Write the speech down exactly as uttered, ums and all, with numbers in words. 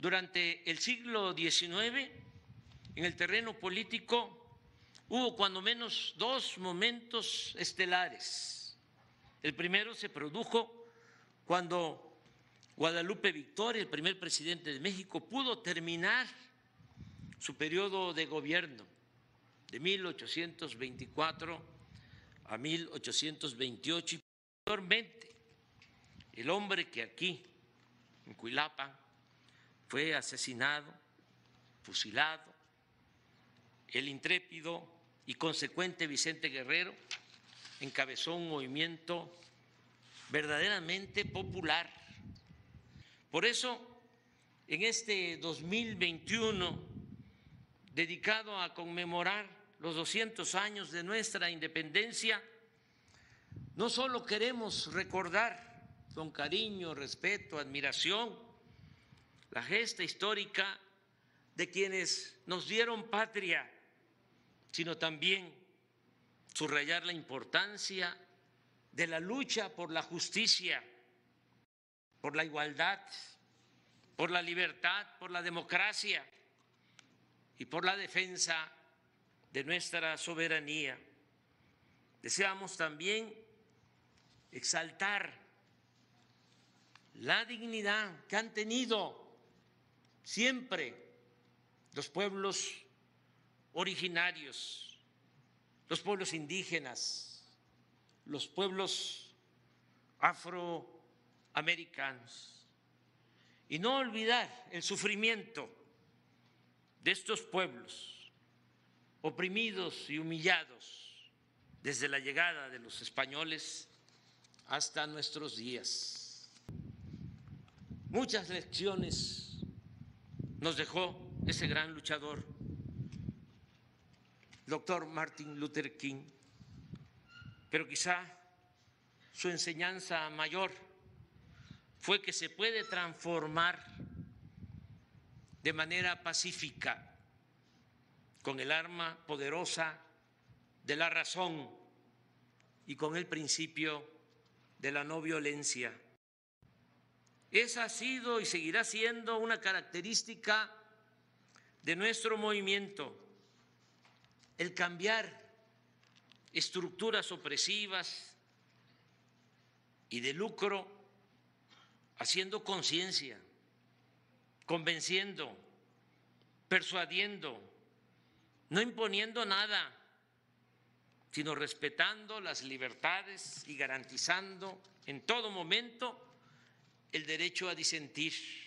Durante el siglo diecinueve, en el terreno político, hubo cuando menos dos momentos estelares. El primero se produjo cuando Guadalupe Victoria, el primer presidente de México, pudo terminar su periodo de gobierno de mil ochocientos veinticuatro a mil ochocientos veintiocho y posteriormente el hombre que aquí, en Cuilapa, fue asesinado, fusilado, el intrépido y consecuente Vicente Guerrero encabezó un movimiento verdaderamente popular. Por eso, en este dos mil veintiuno, dedicado a conmemorar los doscientos años de nuestra independencia, no solo queremos recordar con cariño, respeto, admiración la gesta histórica de quienes nos dieron patria, sino también subrayar la importancia de la lucha por la justicia, por la igualdad, por la libertad, por la democracia y por la defensa de nuestra soberanía. Deseamos también exaltar la dignidad que han tenido siempre los pueblos originarios, los pueblos indígenas, los pueblos afroamericanos, y no olvidar el sufrimiento de estos pueblos oprimidos y humillados desde la llegada de los españoles hasta nuestros días. Muchas lecciones nos dejó ese gran luchador, doctor Martin Luther King, pero quizá su enseñanza mayor fue que se puede transformar de manera pacífica con el arma poderosa de la razón y con el principio de la no violencia. Esa ha sido y seguirá siendo una característica de nuestro movimiento, el cambiar estructuras opresivas y de lucro, haciendo conciencia, convenciendo, persuadiendo, no imponiendo nada, sino respetando las libertades y garantizando en todo momento el derecho a disentir.